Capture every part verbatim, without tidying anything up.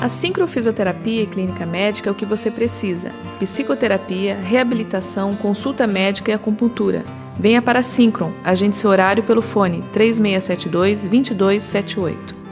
A sincrofisioterapia e clínica médica é o que você precisa. Psicoterapia, reabilitação, consulta médica e acupuntura. Venha para a Syncron, agende seu horário pelo fone três seis sete dois, dois dois sete oito.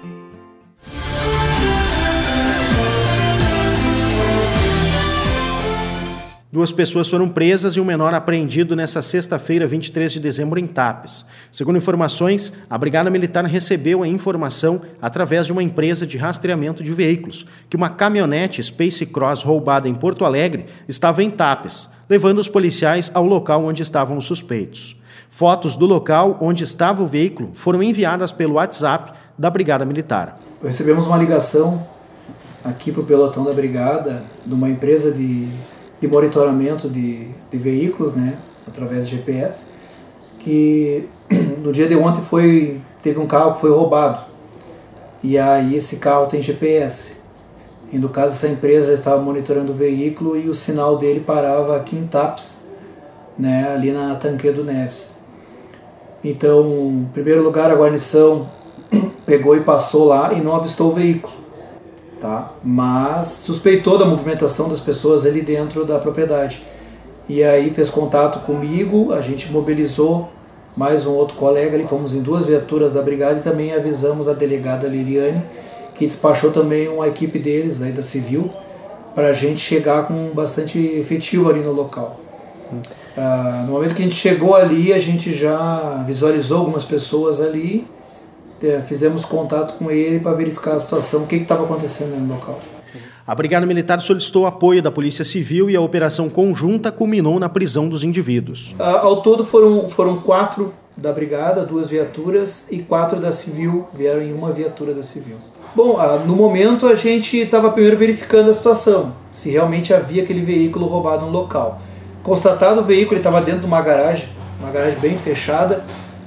Duas pessoas foram presas e um menor apreendido nesta sexta-feira, vinte e três de dezembro, em Tapes. Segundo informações, a Brigada Militar recebeu a informação através de uma empresa de rastreamento de veículos que uma caminhonete Space Cross roubada em Porto Alegre estava em Tapes, levando os policiais ao local onde estavam os suspeitos. Fotos do local onde estava o veículo foram enviadas pelo WhatsApp da Brigada Militar. Recebemos uma ligação aqui para o pelotão da Brigada de uma empresa de... de monitoramento de, de veículos, né, através de G P S, que no dia de ontem foi, teve um carro que foi roubado, e aí esse carro tem G P S, e no caso essa empresa já estava monitorando o veículo e o sinal dele parava aqui em Tapes, né, ali na Tancredo Neves. Então, em primeiro lugar, a guarnição pegou e passou lá e não avistou o veículo. Tá? Mas suspeitou da movimentação das pessoas ali dentro da propriedade. E aí fez contato comigo, a gente mobilizou mais um outro colega ali, fomos em duas viaturas da brigada e também avisamos a delegada Liliane, que despachou também uma equipe deles, aí da Civil, para a gente chegar com bastante efetivo ali no local. Hum. Ah, no momento que a gente chegou ali, a gente já visualizou algumas pessoas ali, fizemos contato com ele para verificar a situação, o que estava acontecendo no local. A Brigada Militar solicitou o apoio da Polícia Civil e a operação conjunta culminou na prisão dos indivíduos. Ao todo foram, foram quatro da Brigada, duas viaturas, e quatro da Civil, vieram em uma viatura da Civil. Bom, no momento a gente estava primeiro verificando a situação, se realmente havia aquele veículo roubado no local. Constatado o veículo, ele estava dentro de uma garagem, uma garagem bem fechada.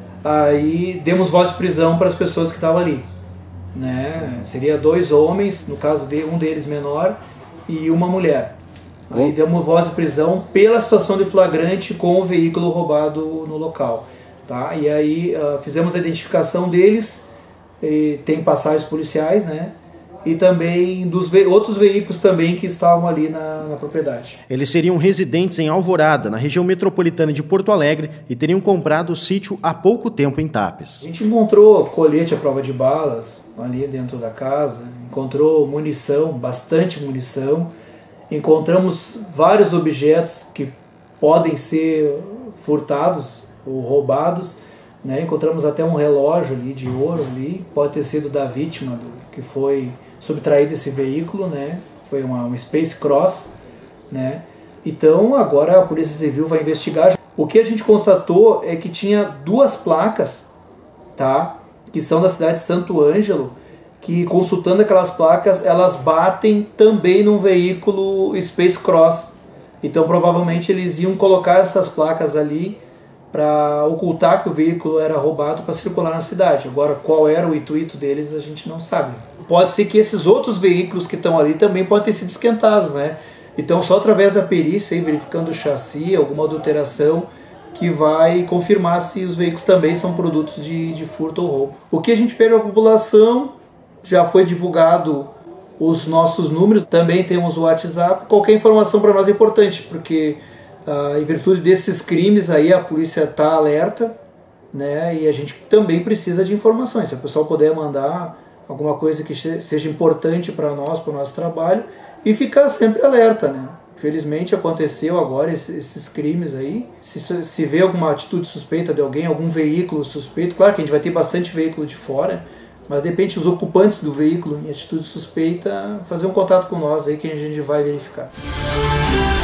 Aí demos voz de prisão para as pessoas que estavam ali, né? Seria dois homens, no caso de um deles menor, e uma mulher. Aí demos voz de prisão pela situação de flagrante com o veículo roubado no local, tá? E aí uh, fizemos a identificação deles, e tem passagens policiais, né? E também dos ve outros veículos também que estavam ali na, na propriedade. Eles seriam residentes em Alvorada, na região metropolitana de Porto Alegre, e teriam comprado o sítio há pouco tempo em Tapes. A gente encontrou colete à prova de balas ali dentro da casa, encontrou munição, bastante munição, encontramos vários objetos que podem ser furtados ou roubados, né? Encontramos até um relógio ali de ouro ali, pode ter sido da vítima do, que foi subtraído esse veículo, né? Foi uma, uma Space Cross, né? Então agora a Polícia Civil vai investigar. O que a gente constatou é que tinha duas placas, tá? Que são da cidade de Santo Ângelo, que consultando aquelas placas, elas batem também num veículo Space Cross. Então provavelmente eles iam colocar essas placas ali para ocultar que o veículo era roubado para circular na cidade. Agora, qual era o intuito deles, a gente não sabe. Pode ser que esses outros veículos que estão ali também podem ter sido esquentados, né? Então, só através da perícia, aí, verificando o chassi, alguma adulteração, que vai confirmar se os veículos também são produtos de, de furto ou roubo. O que a gente pede à população, já foi divulgado os nossos números, também temos o WhatsApp. Qualquer informação para nós é importante, porque Uh, em virtude desses crimes aí a polícia está alerta, né? E a gente também precisa de informações. Se o pessoal puder mandar alguma coisa que seja importante para nós, para o nosso trabalho, e ficar sempre alerta, né? Infelizmente aconteceu agora esses, esses crimes aí. Se, se vê alguma atitude suspeita de alguém, algum veículo suspeito, claro que a gente vai ter bastante veículo de fora, mas de repente os ocupantes do veículo em atitude suspeita, fazer um contato com nós aí que a gente vai verificar.